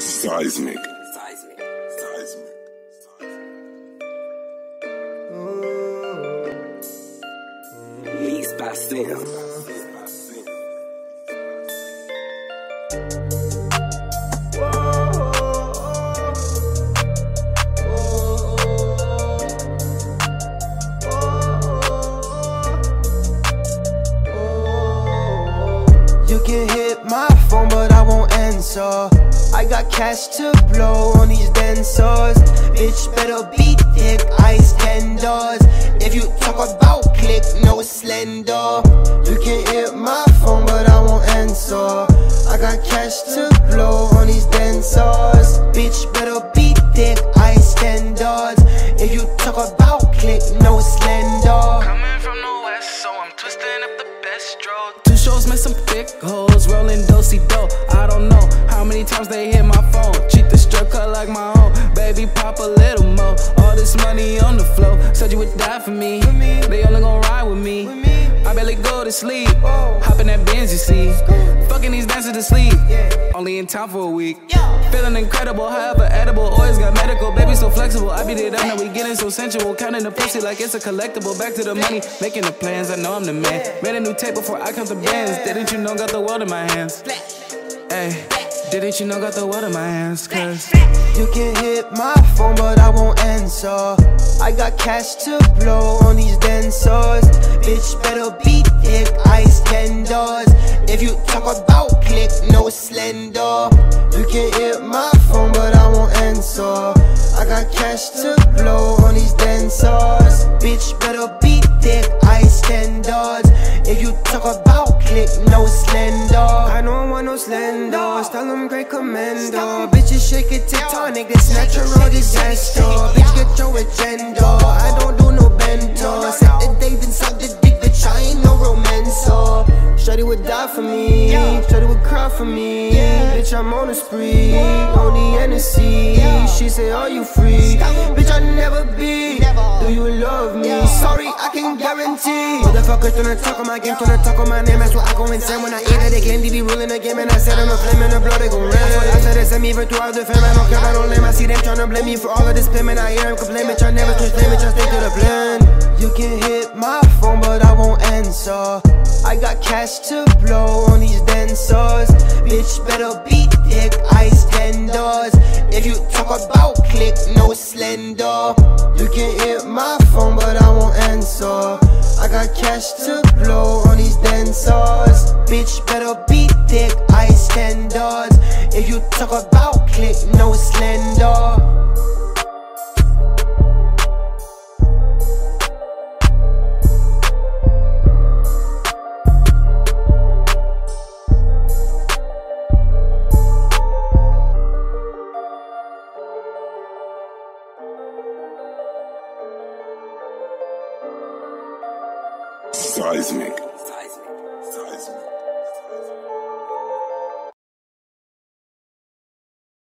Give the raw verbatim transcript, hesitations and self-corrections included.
Seismic. Seismic. Seismic. Mixed by Sam. You can hit my phone, but I won't answer. I got cash to blow on these dancers. Bitch, better be thick, ice tenders. If you talk about click, no slender. You can hit my phone, but I won't answer. I got cash to blow on these dancers. Bitch, better be thick, ice tenders. If you talk about click, no slender. Coming from the west, so I'm twisting up the best stroke. Two shows, met some thick hoes, rolling do-si-do. I don't know how many times they hit my phone. Treat the strip club like my own. Baby, pop a little more. All this money on the floor. Said you would die for me. They only gon' ride with me. I barely go to sleep. Hop in that Benz, you see. Fucking these dancers to sleep. Only in town for a week. Feeling incredible, however edible. Always got medical, baby so flexible. I beat it up, now we getting so sensual. Counting the pussy like it's a collectible. Back to the money, making the plans. I know I'm the man. Made a new tape before I come to bands. Didn't you know got the world in my hands? Hey, didn't you know got the world in my hands? Cause you can hit my phone, but I won't answer. I got cash to blow on these dancers. Bitch, better be thick, ice tenders. If you talk about click, no slender. You can hit my phone, but I won't answer. I got cash to blow on these dancers. Bitch, better be thick, ice tenders. If you talk about click, no slender. I don't want no slender. Tell them great commando. Bitches shake it, TikTok, niggas natural disaster. Bitch, get your agenda. I don't do no bento. Set the date and suck the dick, bitch, I ain't no romancer. Shawty would die for me, Shawty would cry for me. Bitch, I'm on a spree, on the N S C. She say, are you free? Bitch, I'll never be. Do you love me? Sorry, I can guarantee. Motherfuckers tryna talk on my game, tryna talk on my name. That's why I go insane when I eat it. They claim to be ruling the game, and I said I'm a flame in the blood, they gon' rain. I said they send me for two hours of fame. I don't care, I don't lame. I see them tryna blame me for all of this payment. I hear them complain, bitch, I never switch blame, bitch, I stay to the plan. You can hit my phone, but I won't answer. I got cash to blow on these dancers. Bitch, better be thick, ice tenders. If you talk about click, no slender. You can hit my phone, but I won't answer. I got cash to blow on these dancers. Bitch, better be thick, ice tenders. If you talk about click, no slender. Seismic.